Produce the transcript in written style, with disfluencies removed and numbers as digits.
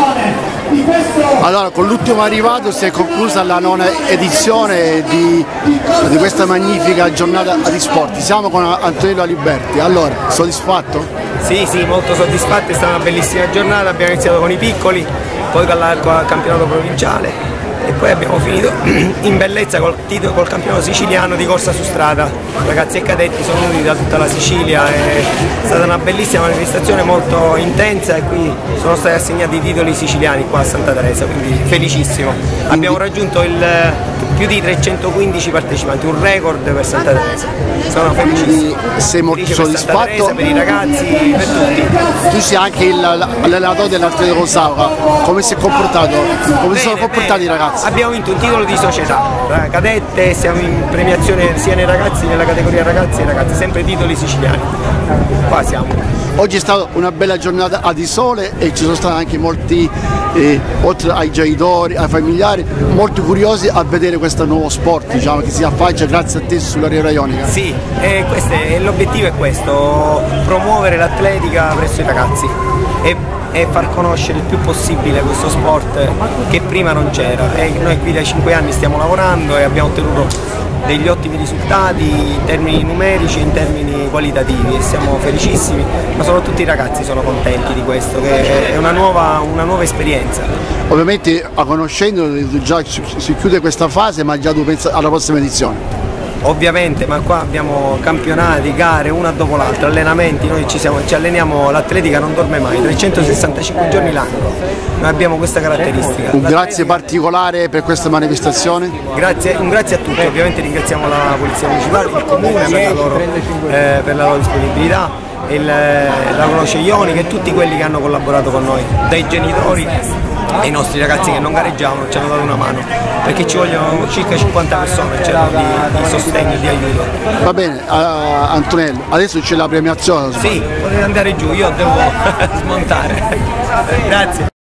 Allora, con l'ultimo arrivato si è conclusa la nona edizione di questa magnifica giornata di sport. Siamo con Antonello Aliberti. Allora, soddisfatto? Sì, molto soddisfatto, è stata una bellissima giornata, abbiamo iniziato con i piccoli, poi con il campionato provinciale e poi abbiamo finito in bellezza col campionato siciliano di corsa su strada. Ragazzi e cadetti sono venuti da tutta la Sicilia, è stata una bellissima manifestazione molto intensa e qui sono stati assegnati i titoli siciliani qua a Santa Teresa, quindi felicissimo. Abbiamo raggiunto più di 315 partecipanti, un record per Santa Teresa. Sono felicissimo. Sei molto soddisfatto? Per Santa Teresa, per i ragazzi, per tutti. Tu sei anche l'allenatore dell'Atletico Sava, come si è comportato? Come si sono comportati i ragazzi? Abbiamo vinto un titolo di società, cadette, siamo in premiazione sia nei ragazzi, nella categoria ragazzi e ragazze, sempre titoli siciliani. Qua siamo. Oggi è stata una bella giornata di sole e ci sono stati anche molti, oltre ai giocatori, ai familiari, molto curiosi a vedere questo nuovo sport, diciamo, che si affaccia grazie a te sulla Riviera Ionica. Sì, l'obiettivo è questo, promuovere l'atletica presso i ragazzi e far conoscere il più possibile questo sport che prima non c'era. Noi qui da 5 anni stiamo lavorando e abbiamo ottenuto degli ottimi risultati in termini numerici e in termini qualitativi e siamo felicissimi, ma soprattutto i ragazzi sono contenti di questo, che è una nuova esperienza. Ovviamente, conoscendo già si chiude questa fase, ma già tu pensi alla prossima edizione? Ovviamente, ma qua abbiamo campionati, gare, una dopo l'altra, allenamenti, noi ci alleniamo, l'atletica non dorme mai, 365 giorni l'anno, noi abbiamo questa caratteristica. Un grazie particolare per questa manifestazione? Un grazie a tutti, ovviamente ringraziamo la Polizia Municipale, il Comune per la loro disponibilità, la Croce Ionica e tutti quelli che hanno collaborato con noi, dai genitori e i nostri ragazzi che non gareggiavano ci hanno dato una mano, perché ci vogliono circa 50 persone di sostegno e di aiuto. Va bene, Antonello, adesso c'è la premiazione. Sì, potete andare giù, io devo smontare. Grazie.